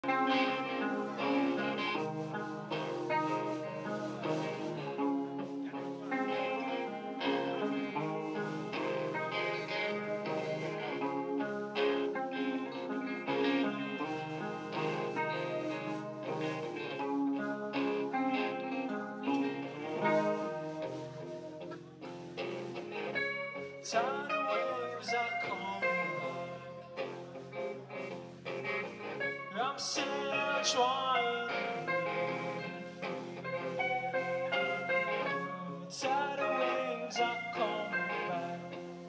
Tidal waves are coming back. I'm still trying. Tidal waves are coming back.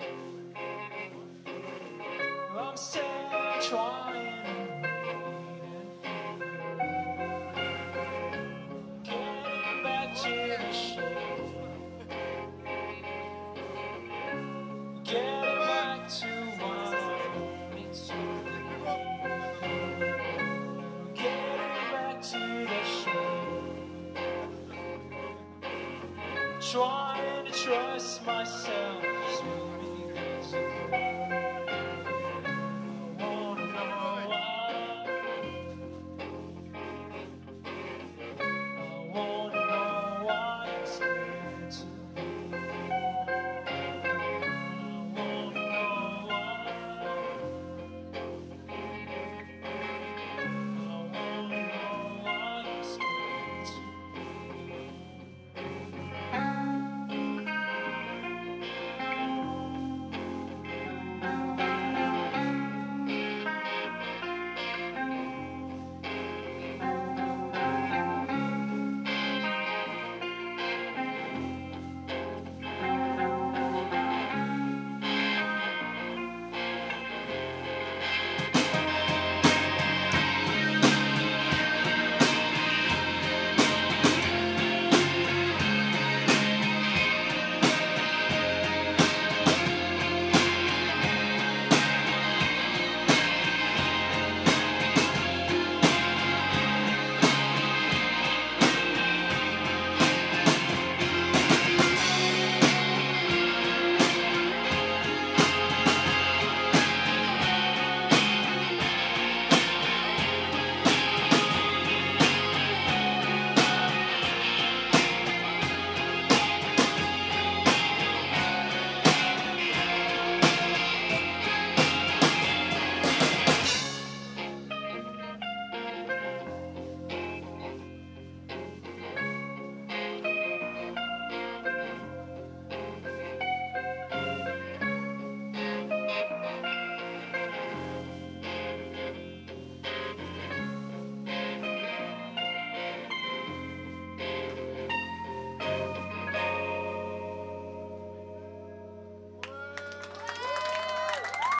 I'm still trying. Getting back to the shore. Getting back to what I wanted to be. Getting back to the shore. Trying to trust myself.